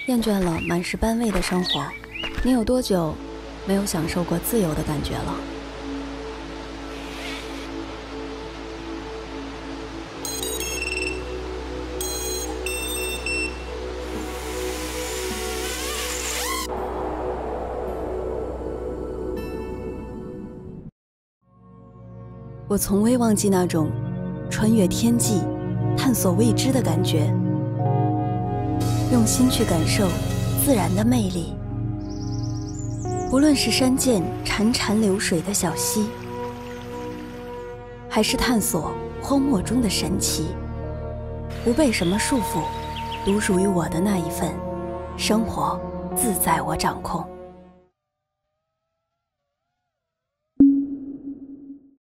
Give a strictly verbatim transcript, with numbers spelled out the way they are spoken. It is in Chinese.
厌倦了满是班味的生活，你有多久没有享受过自由的感觉了？我从未忘记那种穿越天际、探索未知的感觉，用心去感受自然的魅力。不论是山涧潺潺流水的小溪，还是探索荒漠中的神奇，不被什么束缚，独属于我的那一份生活，自在我掌控。